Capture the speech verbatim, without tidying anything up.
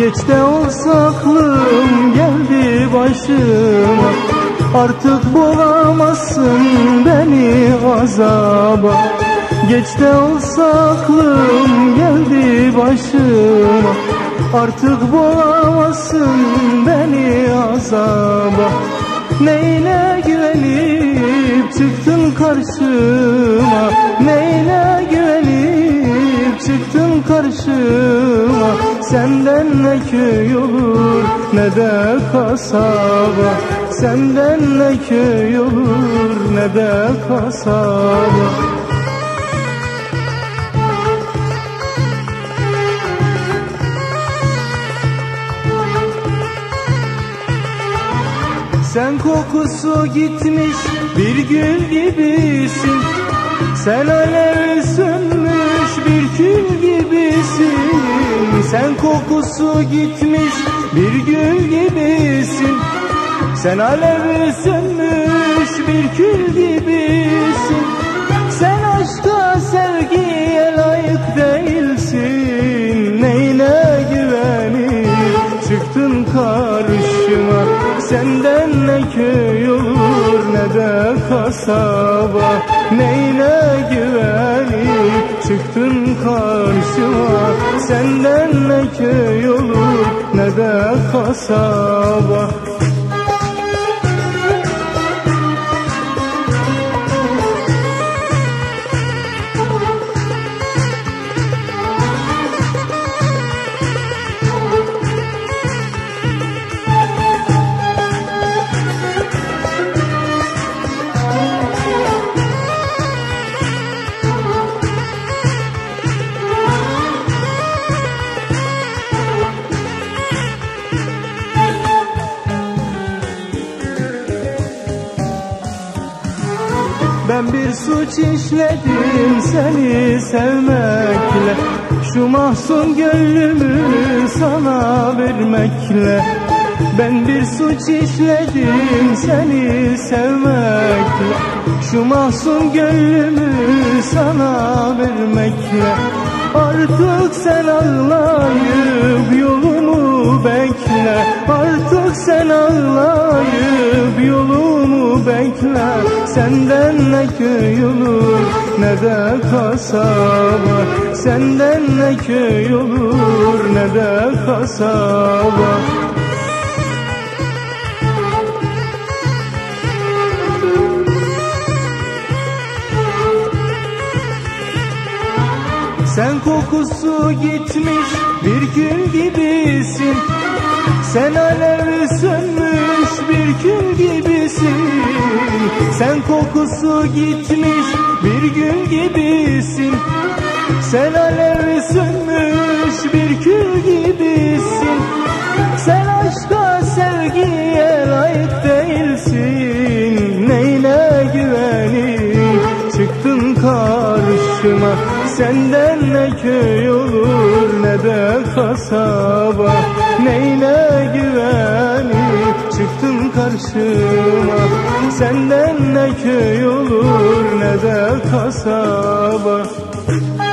Geç de olsa aklım geldi başıma, artık bulamazsın beni azaba. Geç de olsa aklım geldi başıma, artık bulamazsın beni azaba. Neyle güvenip çıktın karşıma, neyle güvenip çıktın karşıma. Senden ne köy olur ne de kasaba, senden ne köy olur ne de kasaba. Sen kokusu gitmiş bir gül gibisin, sen alev sönmüş bir kül gibisin. Sen kokusu gitmiş bir gül gibisin, sen alev sönmüş bir kül gibisin. Sen aşka sevgiye layık değilsin, neyle güvenip çıktın karşıma. Senden ne köy olur ne de kasaba, neyle güvenip çıktın karşıma. Senden ne köy olur ne de kasaba. Ben bir suç işledim seni sevmekle, şu mahzun gönlümü sana vermekle. Ben bir suç işledim seni sevmekle, şu mahzun gönlümü sana vermekle. Artık sen ağlayıp yolumu bekle, artık sen ağlayıp yolumu bekle. Senden ne köy olur ne de kasaba, senden ne köy olur ne de kasaba. Sen kokusu gitmiş bir gül gibisin, sen alev sönmüş bir kül gibisin. Sen kokusu gitmiş bir gül gibisin, sen alev sönmüş bir kül gibisin. Sen aşka sevgiye layık değilsin, neyle güvenip çıktın karşıma. Senden ne köy olur ne de kasaba, neyle güvenip çıktın karşıma. Senden ne köy olur ne de kasaba.